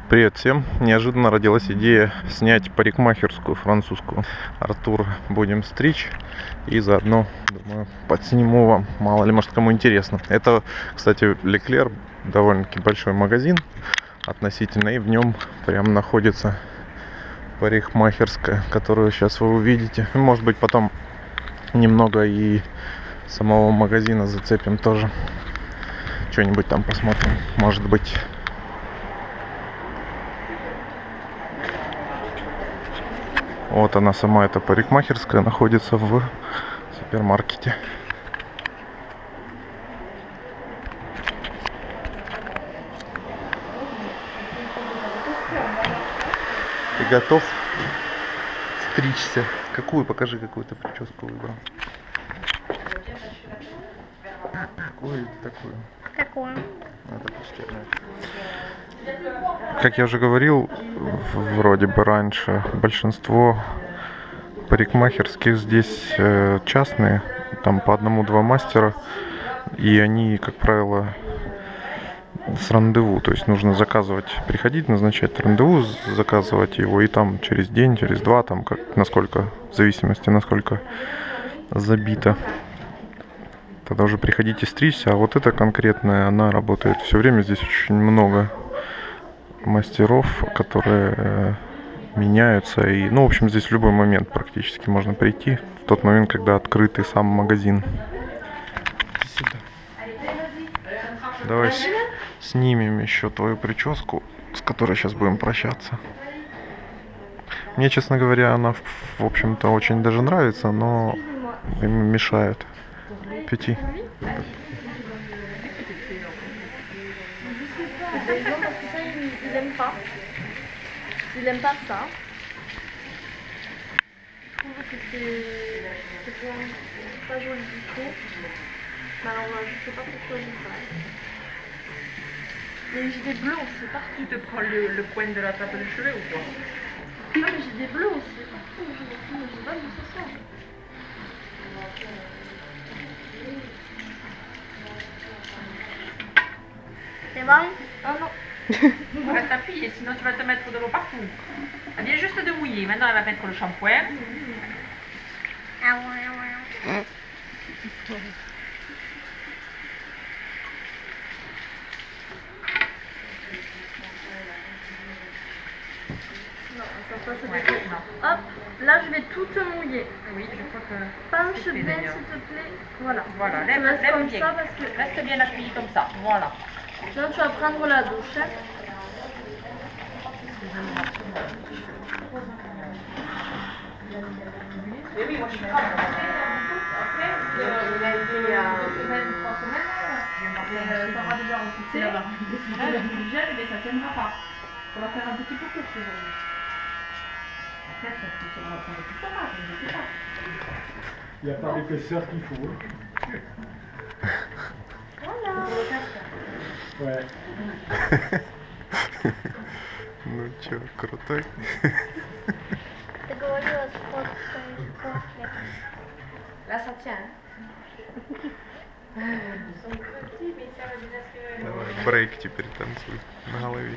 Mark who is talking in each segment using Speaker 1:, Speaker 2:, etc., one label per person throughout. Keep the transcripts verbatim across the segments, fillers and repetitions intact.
Speaker 1: Привет всем! Неожиданно родилась идея снять парикмахерскую французскую. Артур будем стричь и заодно, думаю, подсниму вам. Мало ли, может, кому интересно. Это, кстати, Леклер, довольно-таки большой магазин относительно, и в нем прям находится парикмахерская, которую сейчас вы увидите. Может быть, потом немного и самого магазина зацепим тоже. Что-нибудь там посмотрим. Может быть. Вот она сама, эта парикмахерская, находится в супермаркете. Ты готов стричься? Какую? Покажи, какую ты прическу выбрал. Какую? Такую.
Speaker 2: Какую?
Speaker 1: Это почти одно. Как я уже говорил, вроде бы раньше, большинство парикмахерских здесь частные, там по одному-два мастера, и они, как правило, с рандеву, то есть нужно заказывать, приходить, назначать рандеву, заказывать его, и там через день, через два, там как, насколько, в зависимости, насколько забито, тогда уже приходите стричься. А вот эта конкретная, она работает все время, здесь очень много мастеров, которые э, меняются, и, ну, в общем, здесь в любой момент практически можно прийти, в тот момент, когда открытый сам магазин. Сюда. Давай с снимем еще твою прическу, с которой сейчас будем прощаться. Мне, честно говоря, она, в общем-то, очень даже нравится, но мешает. Пяти.
Speaker 2: Il aime pas. Il aime pas ça. Je trouve que c'est pas joli du tout. Mais alors, je sais pas pourquoi il ça. Mais j'ai des bleus aussi partout.
Speaker 3: Tu te prends le, le coin de la table de cheveux ou quoi?
Speaker 2: Non, mais j'ai des bleus aussi partout. Je sais pas d'où ça sort. C'est bon? Ah non.
Speaker 3: Reste appuyé, sinon tu vas te mettre de l'eau partout. Elle vient juste de mouiller. Maintenant, elle va mettre le shampoing.
Speaker 2: Ah ouais, ouais. Non, ça passe
Speaker 3: Ouais,
Speaker 2: bien.
Speaker 3: non.
Speaker 2: Hop, là je vais tout te mouiller.
Speaker 3: Oui, je crois que...
Speaker 2: Penche
Speaker 3: c'est fait,
Speaker 2: bien
Speaker 3: d'ailleurs.
Speaker 2: s'il te plaît. Voilà.
Speaker 3: Voilà,
Speaker 2: Tu
Speaker 3: lève,
Speaker 2: restes
Speaker 3: lève
Speaker 2: comme
Speaker 3: bien.
Speaker 2: ça parce que
Speaker 3: Reste bien appuyé comme ça. Voilà.
Speaker 2: sinon tu vas prendre la douche. Hein.
Speaker 3: Oui, oui, moi je suis grave. Après, il a été à deux semaines, trois semaines. Ça aura déjà repoussé là-bas. Là, du gel, mais ça ne tiendra pas. Ça va faire un petit peu court aujourd'hui. Après, ça va prendre tout ça, je ne sais pas.
Speaker 4: Il n'y a pas l'épaisseur qu'il faut.
Speaker 2: Voilà.
Speaker 4: Ouais.
Speaker 1: Ну чё, крутой?
Speaker 2: Ты говорила, что
Speaker 3: Là, ça tient.
Speaker 1: Давай, брейк теперь танцуй на голове.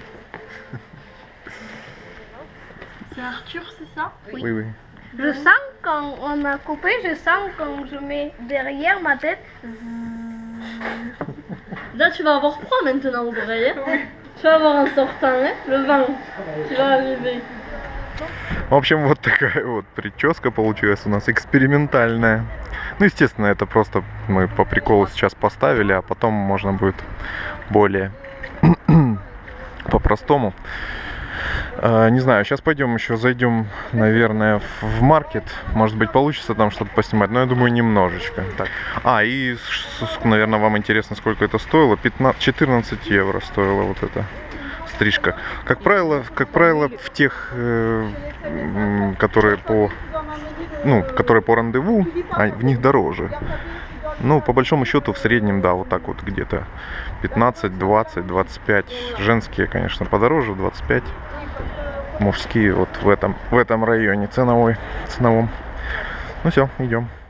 Speaker 2: c'est Arthur, c'est ça?
Speaker 1: Oui, oui.
Speaker 2: Je sens quand on a coupé, je sens quand je mets derrière ma tête. Là, tu vas avoir froid maintenant aux oreilles. Hein? Tu vas avoir en sortant, hein? Le vent qui va arriver.
Speaker 1: В общем, вот такая вот прическа получилась у нас экспериментальная. Ну, естественно, это просто мы по приколу сейчас поставили, а потом можно будет более по-простому. Не знаю, сейчас пойдем еще зайдем, наверное, в маркет. Может быть, получится там что-то поснимать, но я думаю, немножечко. Так. А, и, наверное, вам интересно, сколько это стоило. пятнадцать, четырнадцать евро стоила вот эта стрижка. Как правило, как правило, в тех, которые по, ну, которые по рандеву, а в них дороже. Ну, по большому счету, в среднем, да, вот так вот где-то пятнадцать, двадцать, двадцать пять. Женские, конечно, подороже, двадцать пять. Мужские вот в этом, в этом районе ценовой, ценовом. Ну все, идем.